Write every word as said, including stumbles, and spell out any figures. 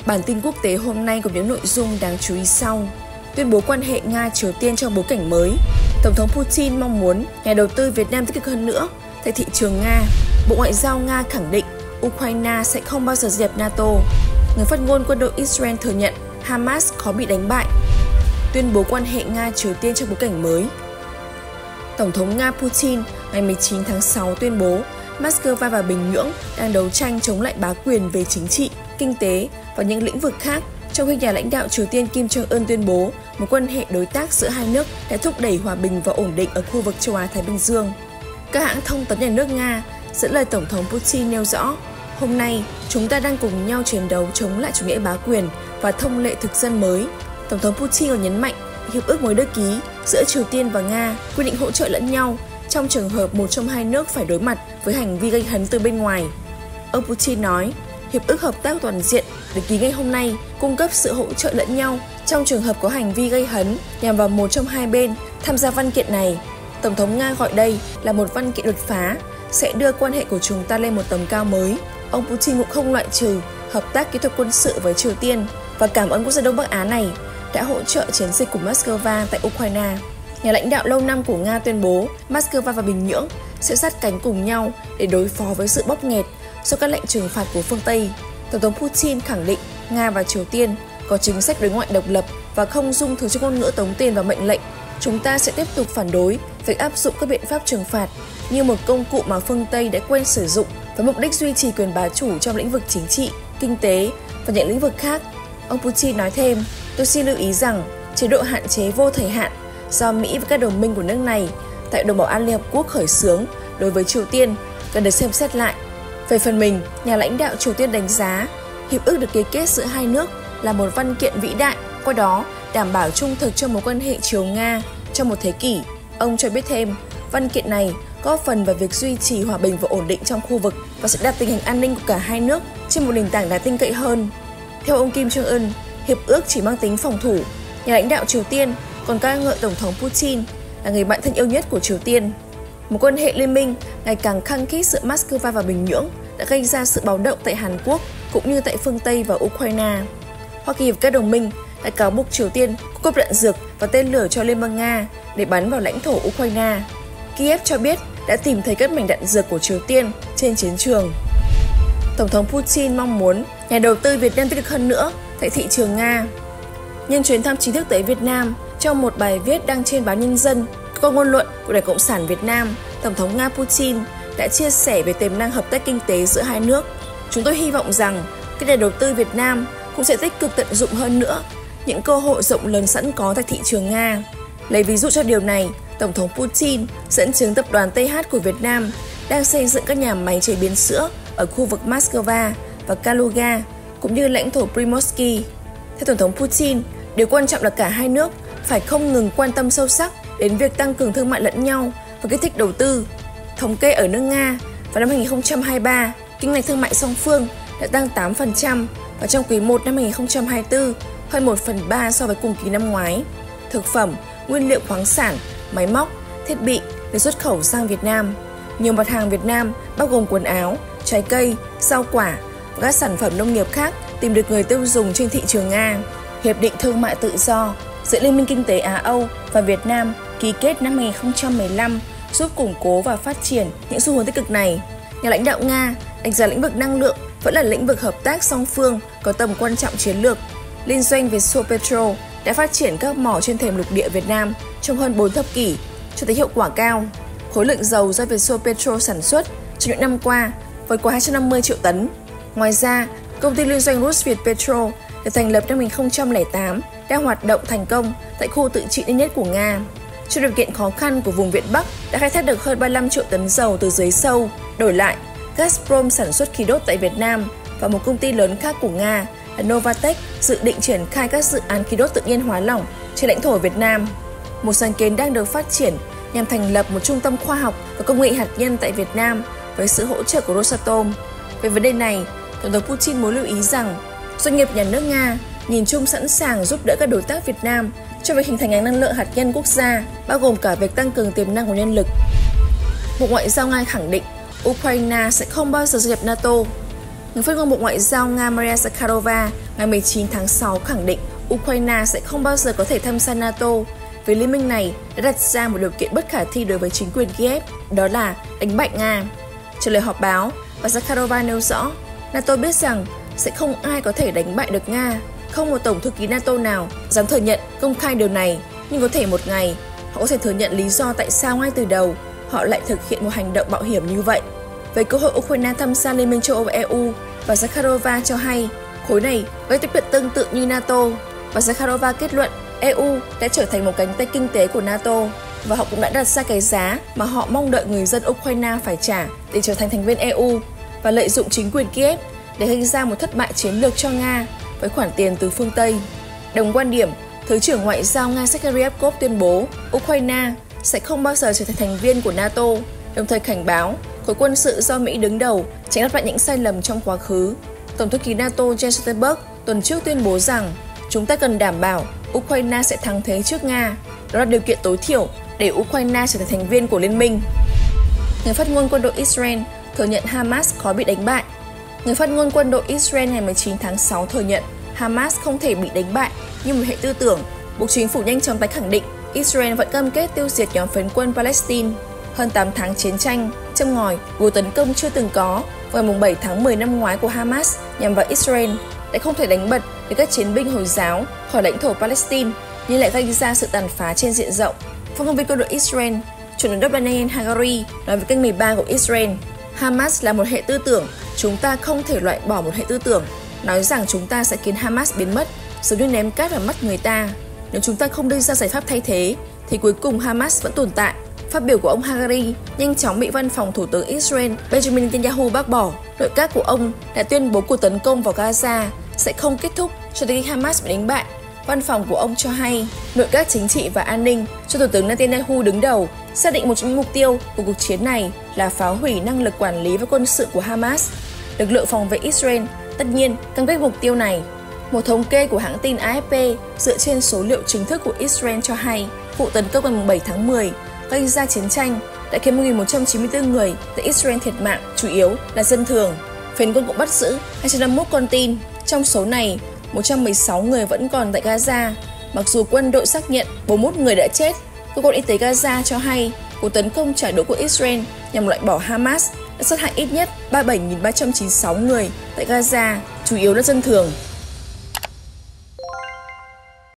Bản tin quốc tế hôm nay có những nội dung đáng chú ý sau. Tuyên bố quan hệ Nga-Triều Tiên trong bối cảnh mới. Tổng thống Putin mong muốn nhà đầu tư Việt Nam tích cực hơn nữa tại thị trường Nga. Bộ Ngoại giao Nga khẳng định Ukraine sẽ không bao giờ gia nhập NATO. Người phát ngôn quân đội Israel thừa nhận Hamas khó bị đánh bại. Tuyên bố quan hệ Nga-Triều Tiên trong bối cảnh mới. Tổng thống Nga Putin ngày mười chín tháng sáu tuyên bố Moscow và Bình Nhưỡng đang đấu tranh chống lại bá quyền về chính trị, kinh tế và những lĩnh vực khác, trong khi nhà lãnh đạo Triều Tiên Kim Jong-un tuyên bố mối quan hệ đối tác giữa hai nước đã thúc đẩy hòa bình và ổn định ở khu vực châu Á-Thái Bình Dương. Các hãng thông tấn nhà nước Nga dẫn lời Tổng thống Putin nêu rõ, hôm nay chúng ta đang cùng nhau chiến đấu chống lại chủ nghĩa bá quyền và thông lệ thực dân mới. Tổng thống Putin còn nhấn mạnh hiệp ước mới được ký giữa Triều Tiên và Nga quy định hỗ trợ lẫn nhau trong trường hợp một trong hai nước phải đối mặt với hành vi gây hấn từ bên ngoài. Ông Putin nói, hiệp ước hợp tác toàn diện được ký ngay hôm nay cung cấp sự hỗ trợ lẫn nhau trong trường hợp có hành vi gây hấn nhằm vào một trong hai bên tham gia văn kiện này. Tổng thống Nga gọi đây là một văn kiện đột phá, sẽ đưa quan hệ của chúng ta lên một tầm cao mới. Ông Putin cũng không loại trừ hợp tác kỹ thuật quân sự với Triều Tiên và cảm ơn quốc gia Đông Bắc Á này đã hỗ trợ chiến dịch của Moscow tại Ukraine. Nhà lãnh đạo lâu năm của Nga tuyên bố Moscow và Bình Nhưỡng sẽ sát cánh cùng nhau để đối phó với sự bóp nghẹt do các lệnh trừng phạt của phương Tây. Tổng thống Putin khẳng định Nga và Triều Tiên có chính sách đối ngoại độc lập và không dung thứ cho ngôn ngữ tống tiền và mệnh lệnh. Chúng ta sẽ tiếp tục phản đối việc áp dụng các biện pháp trừng phạt như một công cụ mà phương Tây đã quen sử dụng với mục đích duy trì quyền bá chủ trong lĩnh vực chính trị, kinh tế và những lĩnh vực khác. Ông Putin nói thêm, tôi xin lưu ý rằng chế độ hạn chế vô thời hạn do Mỹ và các đồng minh của nước này tại Hội đồng Bảo an Liên Hợp Quốc khởi xướng đối với Triều Tiên cần được xem xét lại. Về phần mình, nhà lãnh đạo Triều Tiên đánh giá hiệp ước được ký kết giữa hai nước là một văn kiện vĩ đại, qua đó đảm bảo trung thực cho mối quan hệ Triều-Nga trong một thế kỷ. Ông cho biết thêm, văn kiện này góp phần vào việc duy trì hòa bình và ổn định trong khu vực và sẽ đặt tình hình an ninh của cả hai nước trên một nền tảng đáng tin cậy hơn. Theo ông Kim Jong-un, hiệp ước chỉ mang tính phòng thủ. Nhà lãnh đạo Triều Tiên còn ca ngợi Tổng thống Putin là người bạn thân yêu nhất của Triều Tiên. Một quan hệ liên minh ngày càng khăng khít giữa Moscow và Bình Nhưỡng đã gây ra sự báo động tại Hàn Quốc cũng như tại phương Tây và Ukraine. Hoa Kỳ và các đồng minh đã cáo buộc Triều Tiên cung cấp đạn dược và tên lửa cho Liên bang Nga để bắn vào lãnh thổ Ukraine. Kiev cho biết đã tìm thấy các mảnh đạn dược của Triều Tiên trên chiến trường. Tổng thống Putin mong muốn nhà đầu tư Việt Nam tích cực hơn nữa tại thị trường Nga. Nhân chuyến thăm chính thức tới Việt Nam, trong một bài viết đăng trên báo Nhân dân, cơ quan ngôn luận của Đảng Cộng sản Việt Nam, Tổng thống Nga Putin đã chia sẻ về tiềm năng hợp tác kinh tế giữa hai nước. Chúng tôi hy vọng rằng các nhà đầu tư Việt Nam cũng sẽ tích cực tận dụng hơn nữa những cơ hội rộng lớn sẵn có tại thị trường Nga. Lấy ví dụ cho điều này, Tổng thống Putin dẫn chứng tập đoàn tê hát của Việt Nam đang xây dựng các nhà máy chế biến sữa ở khu vực Moscow và Kaluga, cũng như lãnh thổ Primorsky. Theo Tổng thống Putin, điều quan trọng là cả hai nước phải không ngừng quan tâm sâu sắc đến việc tăng cường thương mại lẫn nhau và kích thích đầu tư. Thống kê ở nước Nga, vào năm hai nghìn không trăm hai mươi ba, kim ngạch thương mại song phương đã tăng tám phần trăm và trong quý một năm hai nghìn không trăm hai mươi tư, hơn một phần ba so với cùng kỳ năm ngoái. Thực phẩm, nguyên liệu khoáng sản, máy móc, thiết bị được xuất khẩu sang Việt Nam. Nhiều mặt hàng Việt Nam bao gồm quần áo, trái cây, rau quả và các sản phẩm nông nghiệp khác tìm được người tiêu dùng trên thị trường Nga. Hiệp định Thương mại Tự do giữa Liên minh Kinh tế Á-Âu và Việt Nam ký kết năm hai nghìn không trăm mười lăm giúp củng cố và phát triển những xu hướng tích cực này. Nhà lãnh đạo Nga đánh giá lĩnh vực năng lượng vẫn là lĩnh vực hợp tác song phương có tầm quan trọng chiến lược. Liên doanh Vietsopetrol đã phát triển các mỏ trên thềm lục địa Việt Nam trong hơn bốn thập kỷ, cho thấy hiệu quả cao. Khối lượng dầu do Vietsopetrol sản xuất trong những năm qua vượt qua hai trăm năm mươi triệu tấn. Ngoài ra, công ty liên doanh Rusviet Petrol được thành lập năm hai nghìn không trăm lẻ tám đang hoạt động thành công tại khu tự trị lớn nhất của Nga. Trong điều kiện khó khăn của vùng Việt Bắc đã khai thác được hơn ba mươi lăm triệu tấn dầu từ dưới sâu. Đổi lại, Gazprom sản xuất khí đốt tại Việt Nam và một công ty lớn khác của Nga là Novatek dự định triển khai các dự án khí đốt tự nhiên hóa lỏng trên lãnh thổ Việt Nam. Một sáng kiến đang được phát triển nhằm thành lập một trung tâm khoa học và công nghệ hạt nhân tại Việt Nam với sự hỗ trợ của Rosatom. Về vấn đề này, Tổng thống Putin muốn lưu ý rằng doanh nghiệp nhà nước Nga nhìn chung sẵn sàng giúp đỡ các đối tác Việt Nam trong việc hình thành ngành năng lượng hạt nhân quốc gia, bao gồm cả việc tăng cường tiềm năng của nhân lực. Bộ Ngoại giao Nga khẳng định Ukraine sẽ không bao giờ gia nhập NATO. Người phát ngôn Bộ Ngoại giao Nga Maria Zakharova ngày mười chín tháng sáu khẳng định Ukraine sẽ không bao giờ có thể tham gia NATO vì liên minh này đã đặt ra một điều kiện bất khả thi đối với chính quyền Kiev, đó là đánh bại Nga. Trả lời họp báo, bà Zakharova nêu rõ, NATO biết rằng sẽ không ai có thể đánh bại được Nga, không một tổng thư ký NATO nào dám thừa nhận công khai điều này, nhưng có thể một ngày họ có thể thừa nhận lý do tại sao ngay từ đầu họ lại thực hiện một hành động mạo hiểm như vậy. Về cơ hội Ukraine tham gia Liên minh châu Âu và e u, bà Zakharova cho hay khối này với tiếp cận tương tự như NATO. Bà Zakharova kết luận e u đã trở thành một cánh tay kinh tế của NATO và họ cũng đã đặt ra cái giá mà họ mong đợi người dân Ukraine phải trả để trở thành thành viên e u và lợi dụng chính quyền Kiev để gây ra một thất bại chiến lược cho Nga với khoản tiền từ phương Tây. Đồng quan điểm, Thứ trưởng Ngoại giao Nga Sergei Ryabkov tuyên bố Ukraine sẽ không bao giờ trở thành thành viên của NATO, đồng thời cảnh báo khối quân sự do Mỹ đứng đầu tránh lặp lại những sai lầm trong quá khứ. Tổng thư ký NATO Jens Stoltenberg tuần trước tuyên bố rằng chúng ta cần đảm bảo Ukraine sẽ thắng thế trước Nga. Đó là điều kiện tối thiểu để Ukraine trở thành thành viên của liên minh. Người phát ngôn quân đội Israel thừa nhận Hamas khó bị đánh bại. Người phát ngôn quân đội Israel ngày mười chín tháng sáu thừa nhận Hamas không thể bị đánh bại như một hệ tư tưởng, buộc chính phủ nhanh chóng tái khẳng định Israel vẫn cam kết tiêu diệt nhóm phiến quân Palestine. Hơn tám tháng chiến tranh, châm ngòi, cuộc tấn công chưa từng có vào ngày bảy tháng mười năm ngoái của Hamas nhằm vào Israel đã không thể đánh bật được các chiến binh Hồi giáo khỏi lãnh thổ Palestine, nhưng lại gây ra sự tàn phá trên diện rộng. Phát ngôn viên quân đội Israel, Chủ tịch Daniel Hagari nói với kênh mười ba của Israel, Hamas là một hệ tư tưởng, chúng ta không thể loại bỏ một hệ tư tưởng, nói rằng chúng ta sẽ khiến Hamas biến mất, giống như ném cát vào mắt người ta. Nếu chúng ta không đưa ra giải pháp thay thế, thì cuối cùng Hamas vẫn tồn tại. Phát biểu của ông Hagari nhanh chóng bị văn phòng Thủ tướng Israel Benjamin Netanyahu bác bỏ. Nội các của ông đã tuyên bố cuộc tấn công vào Gaza sẽ không kết thúc cho tới khi Hamas bị đánh bại. Văn phòng của ông cho hay, nội các chính trị và an ninh cho Thủ tướng Netanyahu đứng đầu xác định một trong những mục tiêu của cuộc chiến này là phá hủy năng lực quản lý và quân sự của Hamas. Lực lượng phòng vệ Israel tất nhiên cam kết mục tiêu này. Một thống kê của hãng tin a ép pê dựa trên số liệu chính thức của Israel cho hay, vụ tấn công ngày bảy tháng mười gây ra chiến tranh đã khiến một nghìn một trăm chín mươi tư người tại Israel thiệt mạng, chủ yếu là dân thường. Phiến quân cũng bắt giữ hai trăm năm mươi mốt con tin. Trong số này, một trăm mười sáu người vẫn còn tại Gaza. Mặc dù quân đội xác nhận bốn mươi mốt người đã chết, cơ quan y tế Gaza cho hay cuộc tấn công trả đũa của Israel nhằm loại bỏ Hamas đã sát hại ít nhất ba mươi bảy nghìn ba trăm chín mươi sáu người tại Gaza, chủ yếu là dân thường.